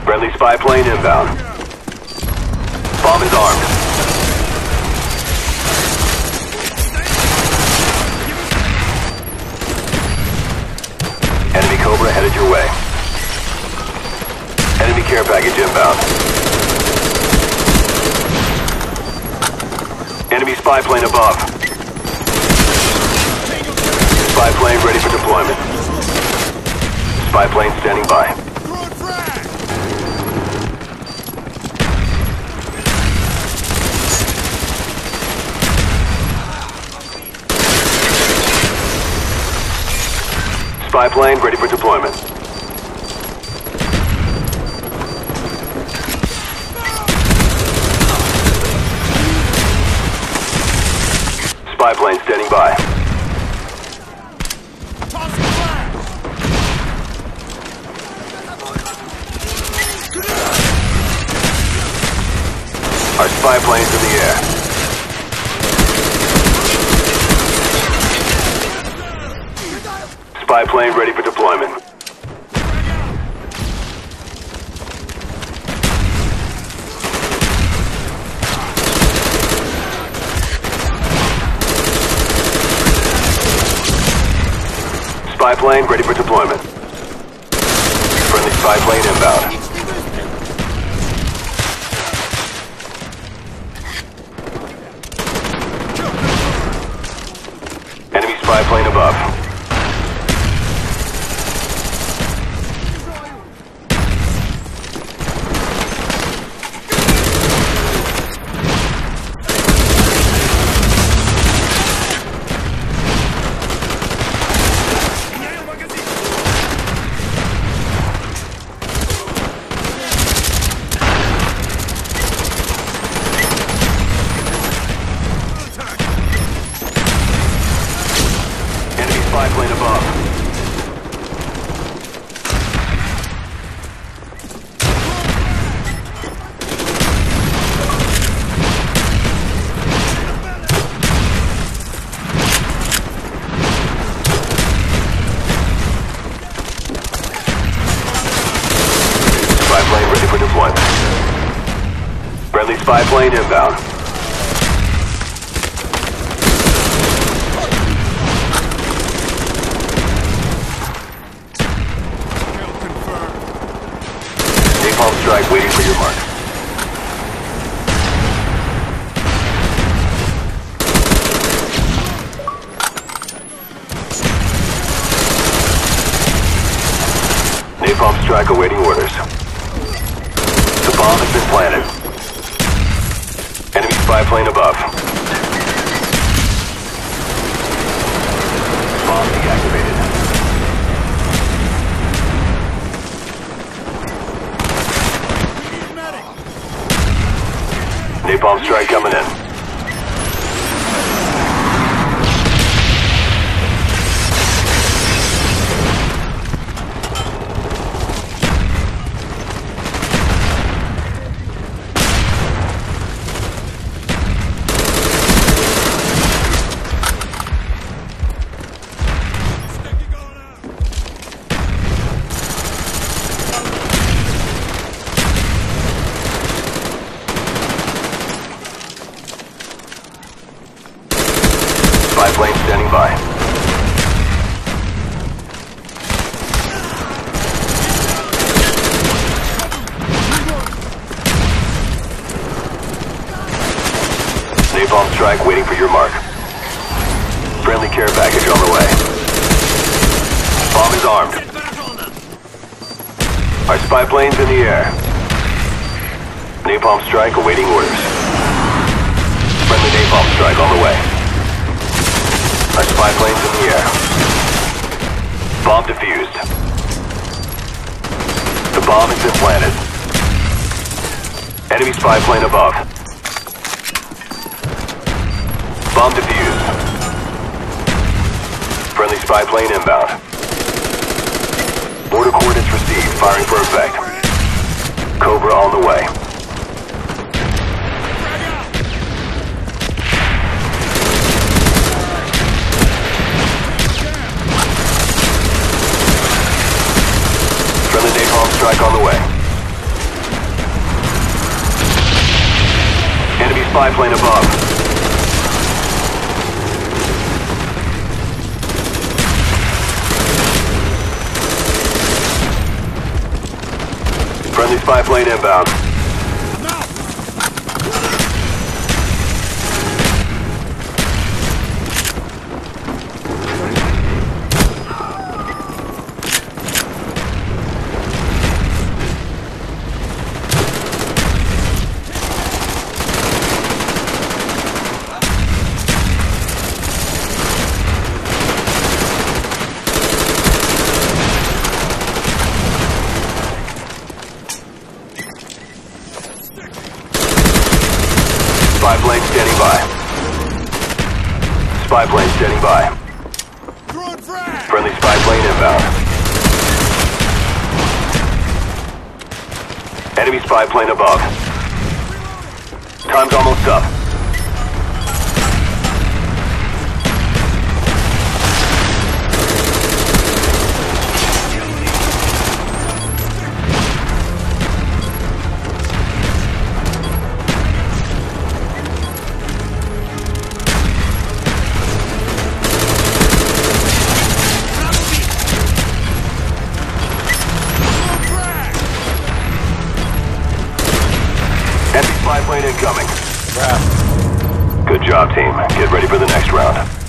Friendly spy plane inbound. Bomb is armed. Enemy Cobra headed your way. Enemy care package inbound. Enemy spy plane above. Spy plane ready for deployment. Spy plane standing by. Spy plane ready for deployment. Spy plane standing by. Our spy plane's in the air. Spy plane ready for deployment. Spy plane ready for deployment. Friendly spy plane inbound. Enemy spy plane above. Spy plane above. Spy plane ready for deployment. Friendly spy plane inbound. Napalm strike waiting for your mark. Napalm strike awaiting orders. The bomb has been planted. Enemy spy plane above. Bomb deactivated. Napalm strike coming in. Spy plane standing by. Napalm strike waiting for your mark. Friendly care package on the way. Bomb is armed. Our spy plane's in the air. Napalm strike awaiting orders. Friendly napalm strike on the way. Our spy plane's in the air. Bomb defused. The bomb has been planted. Enemy spy plane above. Bomb defused. Friendly spy plane inbound. Border coordinates received. Firing for effect. Cobra on the way. Friendly napalm strike on the way. spy plane above. Friendly spy plane inbound. Spy plane standing by. Spy plane standing by. Friendly spy plane inbound. Enemy spy plane above. Time's almost up. Enemy spy plane incoming. Crap. Good job, team. Get ready for the next round.